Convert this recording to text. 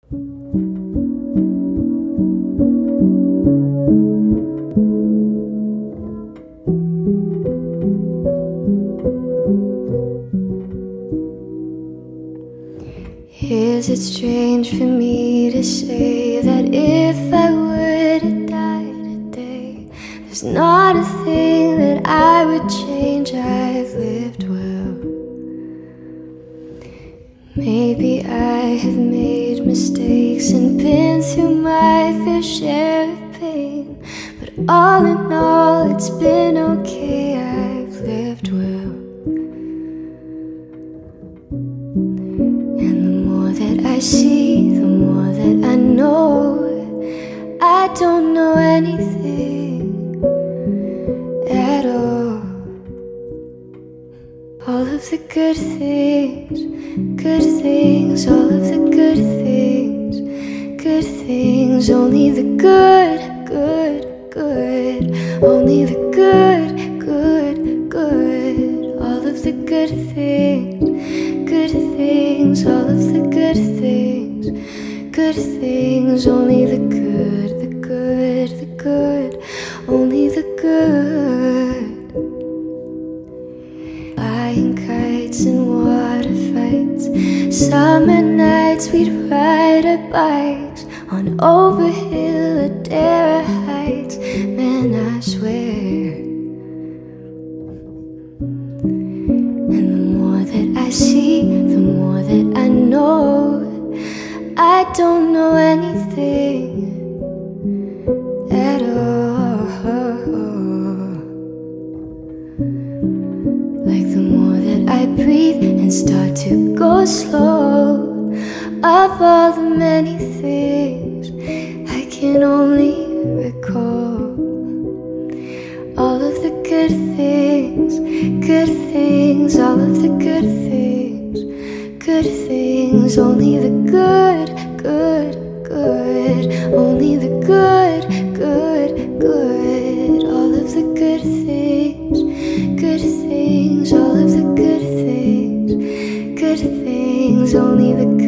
Is it strange for me to say that if I were to die today, there's not a thing that I would change? I've lived well. Maybe I have made mistakes and been through my fair share of pain, but all in all it's been okay. I've lived well. That I see, the more that I know. I don't know anything at all. All of the good things, all of the good things, only the good, only the good, all of the good things, all of the good things, only the good, only the good. Flying kites and water fights, summer nights we'd ride our bikes on over hill or Dare heights. Man, I swear. And the more that I see, the more that I know. I don't know anything at all. Like the more that I breathe and start to go slow, of all the many things I can only recall. All of the good things, all of the good things, only the good, only the good, all of the good things, all of the good things, only the